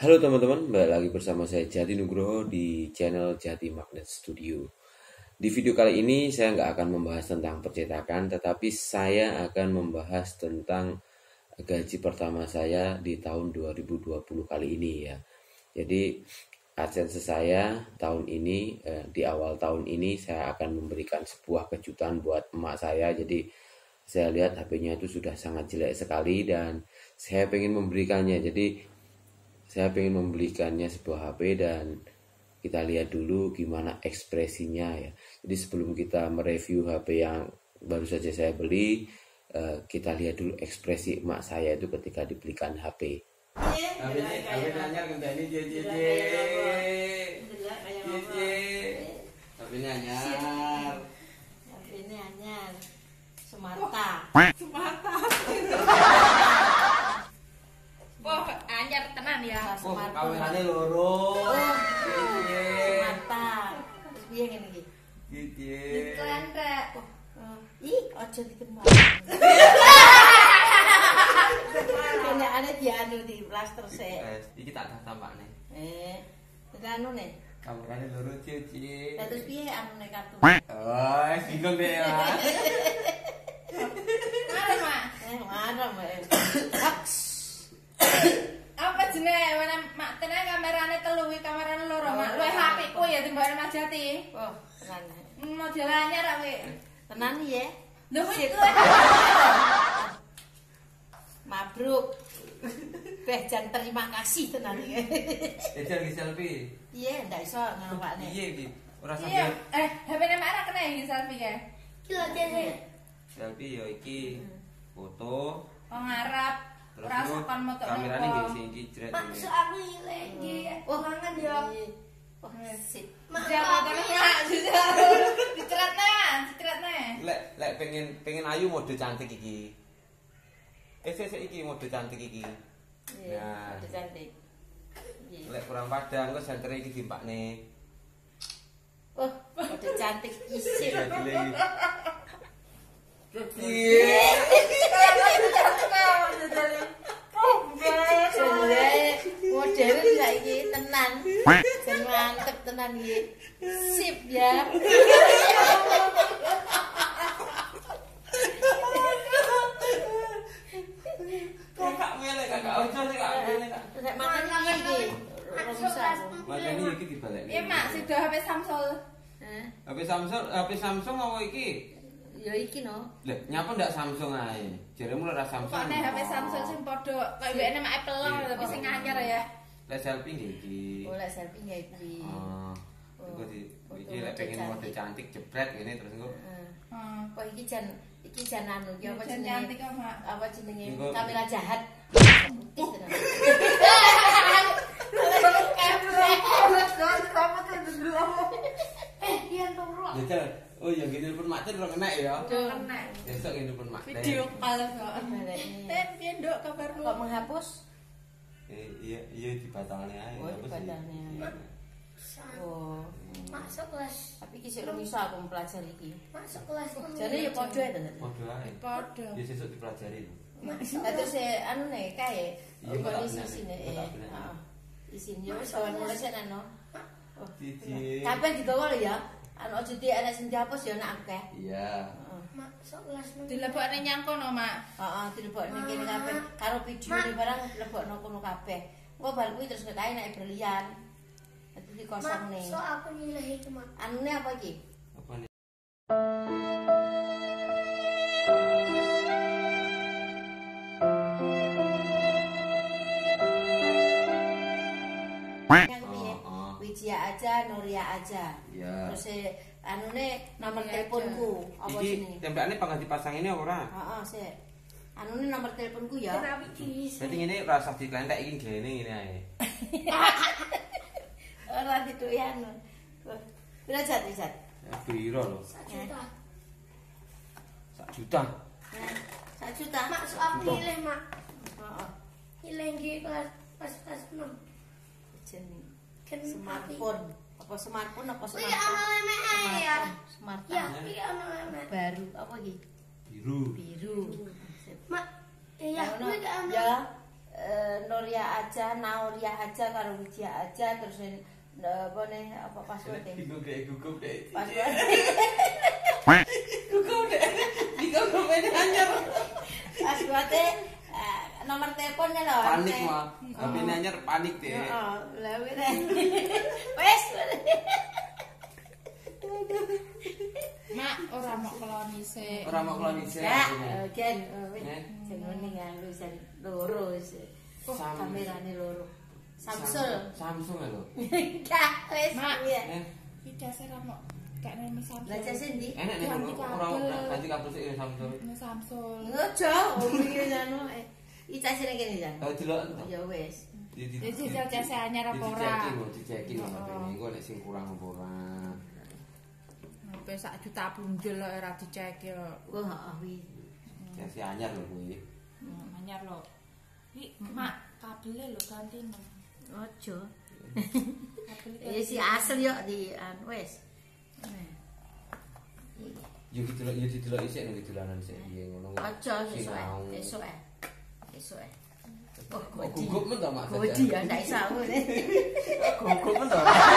Halo teman-teman, kembali lagi bersama saya Jati Nugroho di channel Jati Magnet Studio. Di video kali ini saya nggak akan membahas tentang percetakan, tetapi saya akan membahas tentang gaji pertama saya di tahun 2020 kali ini ya. Jadi AdSense saya tahun ini, di awal tahun ini saya akan memberikan sebuah kejutan buat emak saya. Jadi saya lihat HP-nya itu sudah sangat jelek sekali dan saya pengen memberikannya. Jadi saya pengen membelikannya sebuah HP dan kita lihat dulu gimana ekspresinya ya. Jadi sebelum kita mereview HP yang baru saja saya beli, kita lihat dulu ekspresi emak saya itu ketika dibelikan HP. Tapi nanya ini anyar. Sumarta. Wah, anyar tenan ya. Oh, kamerane loro. Sumarta. Terus piye ngene iki? Iklan rek. Ih, aja dikenal. Kene ana dianu di plaster sik. Iki tak tampakne. Anu nih. Kamerane loro cici. Terus piye anune kartu? Oh, bingung deh ya. Mana, Mak? Marem. Apa jenenge? Mana Mak tenan kamerane telu, kamerane loro, Mak. Luwih HP-ku ya timbang Mas Jati. Oh, tenan. Model anyar ra kowe. Tenan ya. Lho kuwi Mabruk. Jan terima kasih tenan iki. Ejar iki selfie. Iya, ndak iso nampakne. Iya iki. Ora iya, sampe HP-ne Mak ra kena iki selfie kae. Ki lho dene. selfie ya iki. Foto. Wong Arab. Terus Ora sopan moto. kamerane nggih sing iki jret. Maksud aku iki. Oh, kangen ya. Oh, sip. Mak fotone Mak dicretne. Lek pengen ayu mode cantik iki. Sik iki mode cantik iki. Iya, udah cantik. Lek kurang padang kok sentere iki dimpakne. Oh, udah cantik isi. Iya. Modern saiki tenan. Jan mantep tenan iki. Sip ya. Kok gak melek gak ojo sik gak melek. Nek makan iki. Makane iki dibalekne. Iya, Mak, sido HP Samsung. HP Samsung apa iki? Ya iki no. Lah, nyapa ndak Samsung ae? Jaremu ora Samsung. Kok nek HP Samsung sing padha koyo WN mak Apple lho, tapi sing anyar ya. Lek selfie nggih iki. Oleh selfie nggih iki. Oh. Iku iki lek pengen mode cantik jebret ngene terus engko. Kok iki jan anu ya apa Jan jenenge? cantik kok, Mak. Apa jenenge? Engko- Kamera jahat. Putih tenan. Iya turu. Jajal. Oh ya gini pun makten ora kena ya. Kena. Besok gini pun makten. Video call kok. Balekne. Piye nduk kabarmu? Kok menghapus? Iya dibatalne ae. Oh, Apa sih? dibatalne. Oh. Masuk kelas, Tapi iki sik iso aku mempelajari iki. masuk kelas. Jane ya padha ya to. Padha ae. Padha. Ya sesuk dipelajari. Terus anu nih kae. Iya, kok tak Kondisi bener, sini. kok tak bener. Heeh. Isine yo wis awan mulai sik no. Oh. Cici. Kabeh digawa lho ya. Anu aja di ana sing dihapus ya nek akeh. Iya. Masuk kelas Dilebokne nyang kono, Mak. Heeh, dilebokne kene kabeh. Karo videone barang dilebokno kono kabeh. Engko bal kuwi terus kekae nek berlian. Dadi dikosongne. So aku nilai itu mak. Anune apa iki? Apa nih? Yang piye? Oh. Wijia aja, Nuria aja. Iya. Terus anune nomor Nuria teleponku. Apa Iki jenenge? template pangkat dipasang ini ora? Heeh, sik. Anune nomor teleponku ya. Kenapa di Berarti ini rasa diklentek iki gene ngene ae. Ora dituki anu. Pira jat jat? Ya piro lho? 1 juta. 1 juta. 1 juta. Masuk aku nilai mak. Heeh. Nilai di kelas pas kelas 6. Jeneng Kan smartphone. Apa smartphone apa Wih, smartphone? ana lemek ya. Smartphone. Ya, iya ana lemek. Baru apa iki? Biru. Biru. Mak, iya, Ono. kuwi ana. Ya. Nuria aja, Nauria aja karo Widya aja terus apa nih apa password e? Gugup deh. Password. Gugup deh. Gugup anyar. Password nomor teleponnya loh. Panik mah. HP anyar panik deh. Heeh, lha wis. Mak ora mau keloni sik. Ora mau keloni sik. Ya, gen wis jenenge nganggo sen loro wis. Sam- Kamerane loro. Samsung. Samsung lho. Enggak, wis Mak. iya. Iki dasar mau gak nemu Samsung. Lah jase ndi? Enak nih Ganti ora kabel. ganti kabel sik Samsung. Nemu Samsung. Ngojo, iki anu. Iki sing kene jan. Kalau delok Ya wis. Jadi jajal jasa anyar apa ora? Diceki lho katanya. Engko nek sing kurang apa ora. Sampai 1 juta punjul lho ora dicek yo. Wah, heeh wi. Jasi anyar lho kuwi. Anyar lho. Iki mak kabelnya lho ganti no. Ojo. Kabel Ya si asli yo di wis. Yo didelok isik ning dolanan sik piye ngono. Ojo esuk. Oh, Gugup men to Mak. Godi ya ndak iso aku. Gugup men to.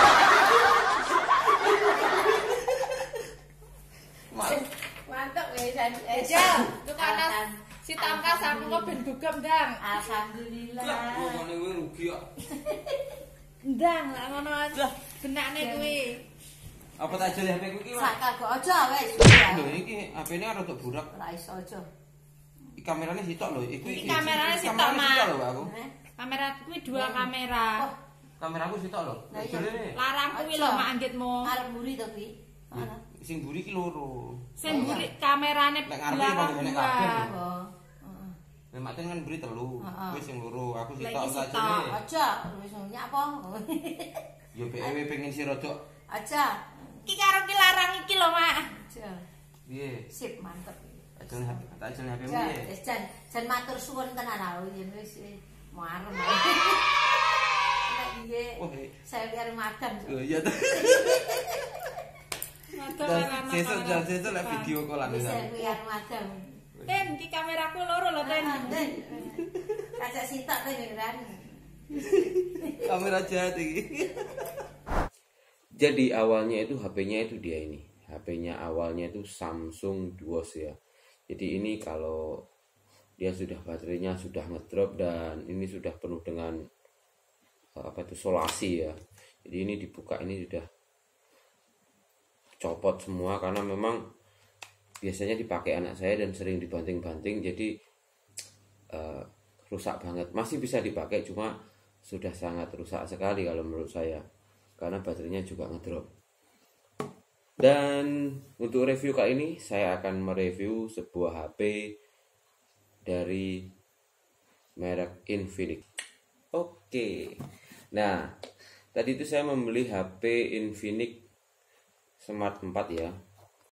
Mak Mantap wis jan. Tukaran si tangkas aku kok ben gugup ndang. Alhamdulillah. ngene kuwi rugi kok. Ndang lah ngono benakne kuwi. Apa tak jeli HP kuwi ki, Mak? Sak kagok aja wis. Lho iki HP-ne ora tok burak. Ora iso aja. Iki kamerane sitok lho. Iki kamerane sitok, Kamerane Mak. sitok lho, Pak, aku. Kamera kuwi 2 kamera. Kameraku sitok lho. Lah iya. Jeli. Larang kuwi lho mak anggitmu. Arep mburi to kuwi. Ana. Sing mburi ki loro. Sing mburi kamerane Nek ngarep belakang iki dua. kabeh. Oh. Heeh. Nek Mak Ten kan mburi telu. Heeh. Kuwi sing loro. Aku Lah sitok iki tak sitok. jeli. Aja wis nyapa. Yo BEW pengen si rodok. Aja. Iki karo ki larang iki lho mak. Aja. Piye? Sip mantep. Ajeng HP, tak ajeng HP-mu Jan, piye? wis jan matur suwun tenan aku yen wis marem. Nek piye? Oh, Saya karo madam. oh iya ta. Matur Dan larang sesuk lek video call-an. Wis saya karo madam. Ten iki kameraku loro lho Ten. Den. Kaca sitok to kan. Kamera jahat iki. Jadi awalnya itu HP-nya itu dia ini. HP-nya awalnya itu Samsung Duos ya. Jadi ini kalau dia sudah baterainya sudah ngedrop dan ini sudah penuh dengan apa itu solasi ya. Jadi ini dibuka ini sudah copot semua karena memang biasanya dipakai anak saya dan sering dibanting-banting jadi rusak banget. Masih bisa dipakai cuma sudah sangat rusak sekali kalau menurut saya karena baterainya juga ngedrop. Dan untuk review kali ini saya akan mereview sebuah HP dari merek Infinix. Oke. Nah, tadi itu saya membeli HP Infinix Smart 4 ya.